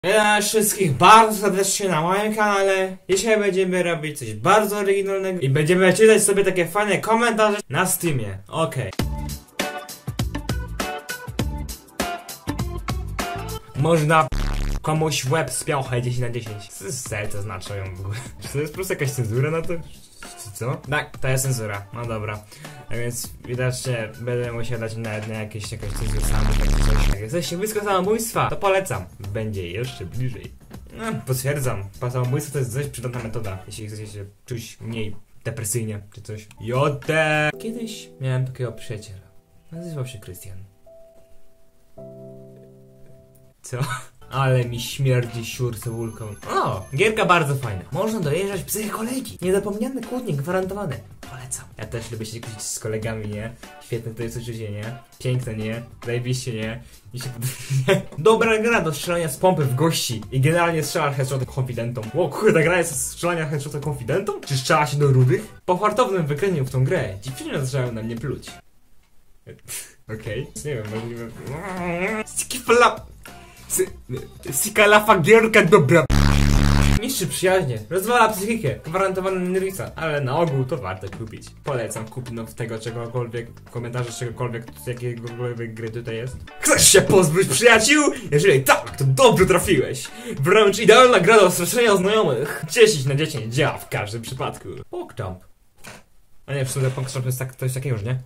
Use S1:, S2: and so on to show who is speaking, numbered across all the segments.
S1: Witam wszystkich bardzo serdecznie na moim kanale. Dzisiaj będziemy robić coś bardzo oryginalnego i będziemy czytać sobie takie fajne komentarze na Steamie. Okej. Można komuś łeb spiąchać 10 na 10. Co to znaczy w ogóle? Czy to jest po prostu jakaś cenzura na to? Co? Tak, to jest cenzura. No dobra. A więc widocznie będę musiał dać na jakieś cenzurę samobójstwa. Jak jesteście blisko samobójstwa, to polecam. Będzie jeszcze bliżej. No, potwierdzam. Samobójstwo to jest dość przydatna metoda, jeśli chcecie się czuć mniej depresyjnie, czy coś. Jote! Kiedyś miałem takiego przyjaciela. Nazywał się Krystian. Co? Ale mi śmierdzi siur cebulką. O, gierka bardzo fajna. Można dojeżdżać psychy kolegi. Niezapomniany kłótnik, gwarantowane. Polecam. Ja też lubię się kłócić z kolegami, nie? Świetne to jest uczucie, nie? Piękne, nie? Zajebiście, nie? Dobra gra do strzelania z pompy w gości. I generalnie strzela headshotem konfidentom. Ło, kurde, gra jest strzelania headshotem konfidentom? Czy strzela się do rudych? Po fartownym wykręciu w tą grę dziewczyny zaczęły na mnie pluć. Okej. Nie wiem, możliwe... Sikalafa gierka dobra. Niszczy przyjaźnie, rozwala psychikę, gwarantowana nerwica, ale na ogół to warto kupić. Polecam kupno tego czegokolwiek, komentarze czegokolwiek, z jakiegokolwiek gry tutaj jest. Chcesz się pozbyć przyjaciół? Jeżeli tak, to dobrze trafiłeś. Wręcz idealna gra do straszenia znajomych. 10 na 10 działa w każdym przypadku. PogChamp. A nie, w sumie PogChamp jest tak, coś takiego już, nie?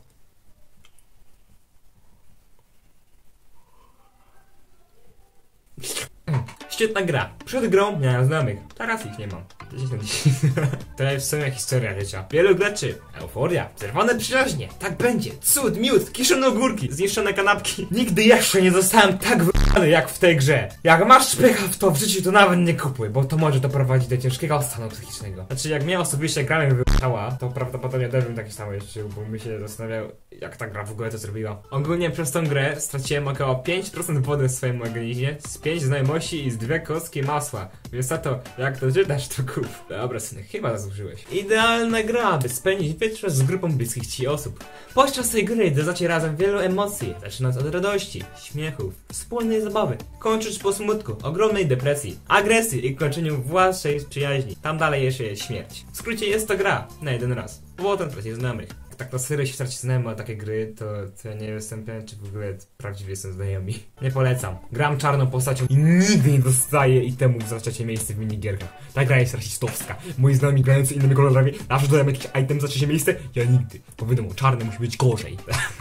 S1: Świetna gra. Przed grą miałem znajomych. Teraz ich nie mam. 10 na 10. To jest w sumie historia życia wielu graczy. Euforia, czerwone przyjaźnie. Tak będzie. Cud, miód, kiszone ogórki, zniszczone kanapki. Nigdy jeszcze nie zostałem tak wybrany jak w tej grze. Jak masz pecha w to w życiu, to nawet nie kupuj, bo to może doprowadzić do ciężkiego stanu psychicznego. Znaczy, jak mnie osobiście gra mnie wybrała, to prawdopodobnie też bym taki samo jeszcze, bo mi się zastanawiał, jak ta gra w ogóle to zrobiła. Ogólnie przez tą grę straciłem około 5% wody w swoim organizmie, z 5 znajomości i z 2 kostki masła. Więc za to, jak to czytasz, to kup. Dobra, syny, chyba zasłużyłeś. Idealna gra, by spędzić wieczór z grupą bliskich ci osób. Podczas tej gry doznacie razem wielu emocji, zaczynając od radości, śmiechów, wspólnej zabawy, kończyć po smutku, ogromnej depresji, agresji i kończeniu waszej przyjaźni. Tam dalej jeszcze jest śmierć. W skrócie jest to gra na jeden raz. Potem tracisz znajomych. Tak na serio się traci znajomych o takie gry, to ja nie jestem pewien, czy w ogóle prawdziwie są znajomi. Nie polecam. Gram czarną postacią i nigdy nie dostaję itemów za trzecie miejsce w minigierkach. Ta gra jest rasistowska. Moi znajomi grający innymi kolorami zawsze dodają jakiś item za trzecie miejsce. Ja nigdy. Bo wiadomo, czarny musi być gorzej.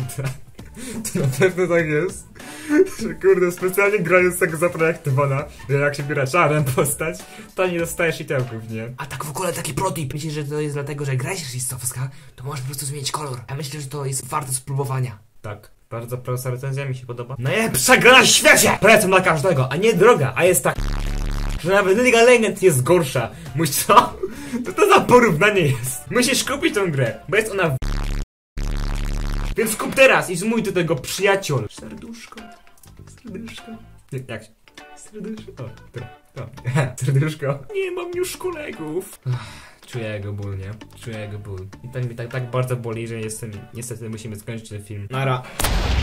S1: To na pewno tak jest. Że kurde, specjalnie grając tak zaprojektowana, że jak się biera czarną postać, to nie dostajesz itemków, nie? A tak w ogóle taki protip. Myślisz, że to jest dlatego, że gra jest rasistowska, to możesz po prostu zmienić kolor. A myślę, że to jest warte spróbowania. Tak. Bardzo prosta recenzja, mi się podoba. Najlepsza gra na świecie! Polecam dla każdego, a nie droga, a jest tak, że nawet Liga Legend jest gorsza. Musisz co? Co to za porównanie jest? Musisz kupić tą grę, bo jest ona Więc kup teraz i zmój do tego przyjaciół. Serduszko. Serduszko. Jak? Serduszko. To. Serduszko. Nie mam już kolegów. Czuję jego ból, nie? Czuję jego ból. I tak mi tak bardzo boli, że niestety musimy skończyć ten film. Nara.